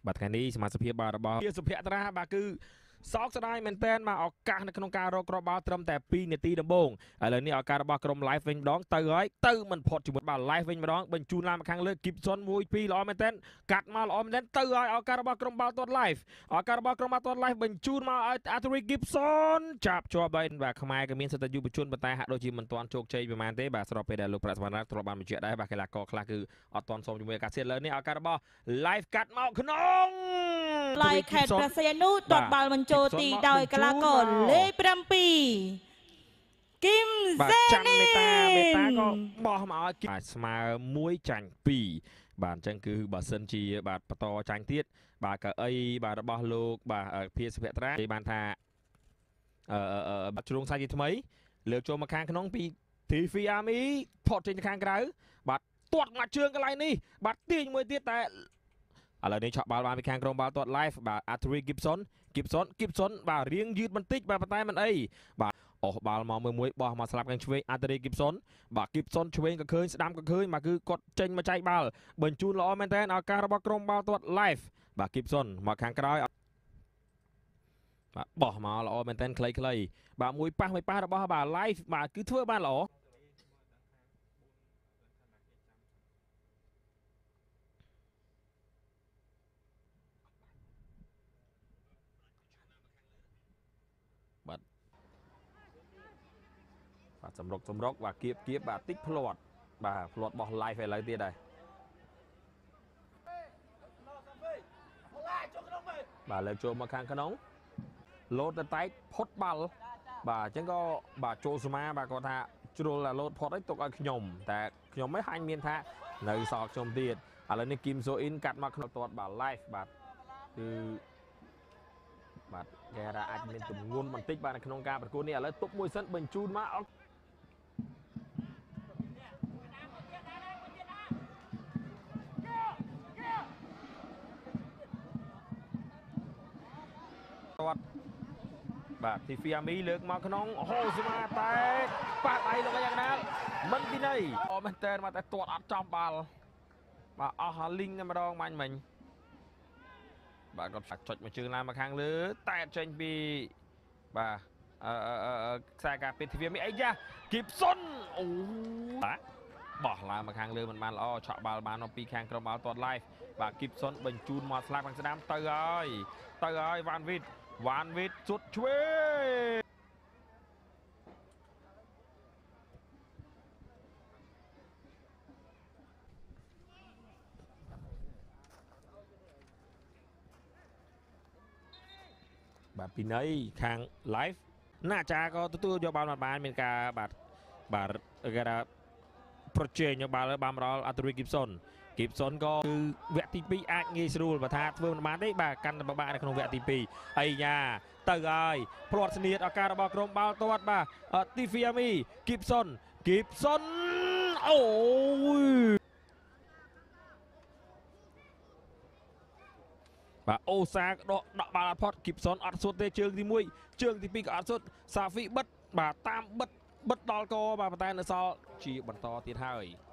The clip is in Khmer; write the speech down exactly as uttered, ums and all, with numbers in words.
បាទថ្ងៃនេះសមាជិកបាទរបស់ជាសុភ័ក្របាទគឺសោកស្ដាយមែនទែនមកឱកាសនៅក្នុងការរកគ្រាប់បាល់ត្រឹមតែពីរនាទីដំបូងឥឡូវនេះឱកាសរបស់ក្រុម live វិញម្ដងទៅហើយទៅមិនផុតជាមួយបាល់ live វិញម្ដងបញ្ជូនឡើងមកខាងលើ Gibson មួយពីរល្អមែនទែនកាត់មកល្អមែនទែនទៅហើយឱកាសរបស់ក្រុមបាល់ទាត់ live ឱកាសរបស់ក្រុមបាល់ទាត់ live បញ្ជូនមកឲ្យ Arthur Gibson ចាប់ជាប់ហើយបាទខ្មែរក៏មានសិទ្ធិយុវជនប៉ុន្តែហាក់ដូចជាមិនទាន់ជោគជ័យប្រហែលទេបាទស្របពេលដែលលោកប្រាក់សវណ្ណធ្លាប់បានបញ្ជាក់ដែរបាទកីឡាករខ្លះគឺអត់ទាន់សមជាមួយអាកាសធាតុឥឡូវនេះឱកាសរបស់ live កាត់មកក្នុងឡាយខេត្តព្រះសីហនុទាត់បាល់បញ្ចូលទីដោយកីឡាករលេខប្រាំពីរគឹមសេនីមេតាមេតាក៏បោះមកឲ្យបាទស្មើមួយចាញ់ពីរបាទអញ្ចឹងគឺបើសិនជាបាទបន្តចាញ់ទៀតបាទកៅអីបាទរបស់លោកបាទភាសុភ័ត្រានិយាយបានថាអឺបាត់ជ្រុងសាច់ជាថ្មីលើកចូលមកខាងក្នុងពី ទី វី Army ផុតចេញទៅខាងក្រៅបាទទាត់មកជើងកន្លែងនេះបាទទាញមួយទៀតតែឥឡូវនេះឆក់បាល់បានពីខាងក្រុមបាល់ទាត់ live បាទ Arthur Gibson Gibson Gibson បាទរៀងយឺតបន្តិចបាទប៉ុន្តែមិនអីបាទអស់បាល់មកមួយមួយបោះមកស្លាប់ខាងឆ្វេង Arthur Gibson បាទ Gibson ឆ្វេងក៏ឃើញស្ដាំក៏ឃើញបាទគឺគាត់ចេញមកចែកបាល់បញ្ជូនល្អមែនតើឱកាសរបស់ក្រុមបាល់ទាត់ live បាទ Gibson មកខាងក្រោយបាទបោះមកល្អមែនតើខ្លីៗបាទមួយប៉ះមួយប៉ះរបស់បាទ live បាទគឺធ្វើបានល្អបាទសម្រុកសម្រុកបាទគៀបគៀបបាទតិចផ្លាត់បាទផ្លាត់បោះ live ឥឡូវទៀតដែរបាទលើកចូលមកខាងក្នុងលោតទៅតែកផុតបាល់បាទអញ្ចឹងក៏បាទចូលសមាបាទគាត់ថាជ្រុលលោតផុតឲ្យទុកឲ្យខ្ញុំតែខ្ញុំមិនហាញ់មានថានៅសល់ខ្ញុំទៀតឥឡូវនេះគីមសូអ៊ីនកាត់មកក្នុងទាត់បាទ live បាទគឺបាទគេថាអាចមានទម្ងន់បន្តិចបាទនៅក្នុងការប្រកួតនេះឥឡូវទុកមួយសិនបញ្ជូនមកអត់បាទ ទី វី Army លើកមកក្នុងអូស្មាតែប៉ះដៃលោកយ៉ាងណាមិនពីណីអូមែនតើមកតែទាត់អត់ចំបាល់បាទអស់ហើយលីងតែម្ដងបាញ់មិញបាទគាត់ចុចមកជើងឡើងមកខាងលើតែចេញពីបាទអឺខ្សែការពារ ទី វី Army អីយ៉ា Gibson អូបាទបោះឡើងមកខាងលើមិនបានល្អឆក់បាល់បានពីខាងក្រុមបាល់ទាត់ live បាទ Gibson បញ្ជូនមកស្លាប់ខាងស្ដាំទៅហើយទៅហើយវ៉ាន់វីតវ៉ាន់វីតសុតឆ្វេងបាទពីណីខាង live ណាអាចារ្យក៏ទទួលយកបាល់មកបានមានការបាទបាទគេថាប្រជែងយកបាល់បានមកដល់ Arthur Gibson Gibson ក៏គឺវគ្គទីពីរអាចងាយស្រួលបើថាធ្វើមិនបានទេបាទកាន់តែពិបាកនៅក្នុងវគ្គទីពីរអីយ៉ាទៅហើយផ្លាត់ស្នៀតឱកាសរបស់ក្រុមបាល់ទាត់បាទទី វី Army Gibson Gibson អូយបាទអូសាដកដកបាល់អត់ផុត Gibson អត់សុទ្ធទេជើងទីមួយជើងទីពីរក៏អត់សុទ្ធសាហ្វីបិទបាទតាមបិទបិទដល់កបាទប៉ុន្តែនៅសល់ជាបន្តទៀតហើយ